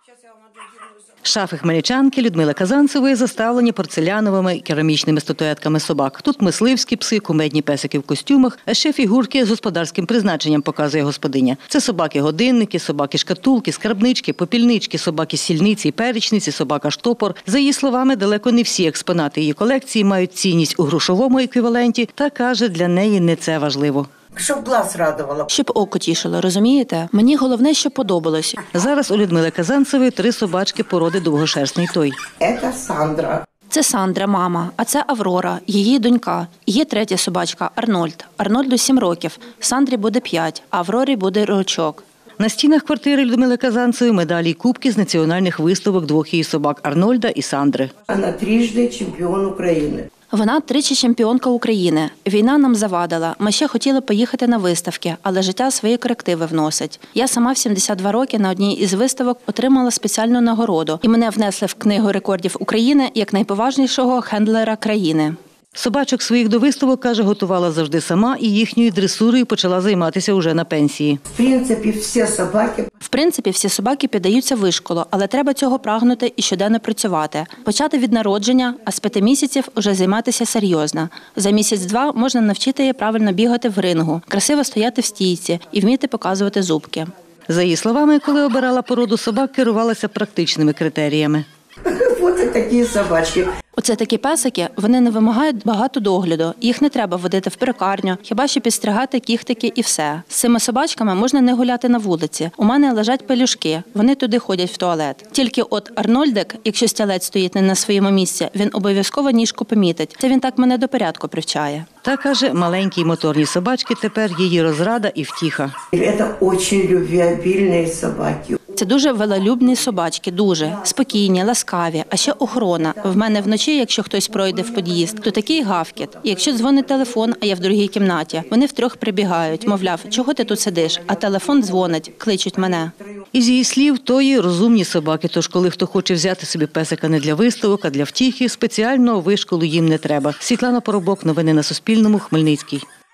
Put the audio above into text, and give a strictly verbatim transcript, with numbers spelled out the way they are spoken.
Шафи хмельничанки Людмили Казанцевої заставлені порцеляновими і керамічними статуетками собак. Тут мисливські пси, кумедні песики в костюмах, а ще фігурки з господарським призначенням, показує господиня. Це собаки-годинники, собаки-шкатулки, скарбнички, попільнички, собаки-сільниці, перечниці, собака-штопор. За її словами, далеко не всі експонати її колекції мають цінність у грошовому еквіваленті, та каже, для неї не це важливо. Щоб глаз радувало. Щоб око тішило, розумієте? Мені головне, щоб подобалось. Зараз у Людмили Казанцевої три собачки породи довгошерстний той. Це Сандра. Це Сандра, мама, а це Аврора, її донька. Є третя собачка – Арнольд. Арнольду сім років, Сандрі буде п'ять, а Аврорі буде рочок. На стінах квартири Людмили Казанцевої медалі й кубки з національних виставок двох її собак Арнольда і Сандри. Вона трижди чемпіон України. Вона тричі чемпіонка України. Війна нам завадила. Ми ще хотіли поїхати на виставки, але життя свої корективи вносить. Я сама в сімдесят два роки на одній із виставок отримала спеціальну нагороду. І мене внесли в Книгу рекордів України як найповажнішого хендлера країни. Собачок своїх до виставок, каже, готувала завжди сама і їхньою дресурою почала займатися уже на пенсії. В принципі, всі собаки... В принципі, всі собаки піддаються вишколу, але треба цього прагнути і щоденно працювати. Почати від народження, а з п'яти місяців уже займатися серйозно. За місяць-два можна навчити її правильно бігати в рингу, красиво стояти в стійці і вміти показувати зубки. За її словами, коли обирала породу собак, керувалася практичними критеріями. Ось такі собачки. Оце такі песики, вони не вимагають багато догляду. Їх не треба водити в перукарню, хіба що підстригати кіхтики і все. З цими собачками можна не гуляти на вулиці. У мене лежать пелюшки, вони туди ходять в туалет. Тільки от Арнольдик, якщо стілець стоїть не на своєму місці, він обов'язково ніжку помітить. Це він так мене до порядку привчає. Та, каже, маленькі й моторні собачки тепер її розрада і втіха. Це дуже любвеобільні собаки. Це дуже велолюбні собачки, дуже спокійні, ласкаві, а ще охорона. В мене вночі, якщо хтось пройде в під'їзд, то такий гавкіт. І якщо дзвонить телефон, а я в другій кімнаті, вони втрьох прибігають, мовляв, чого ти тут сидиш, а телефон дзвонить, кличуть мене. Із її слів, тої розумні собаки, тож коли хто хоче взяти собі песика не для виставок, а для втіхи, спеціального вишколу їм не треба. Світлана Поробок, новини на Суспільному, Хмельницький.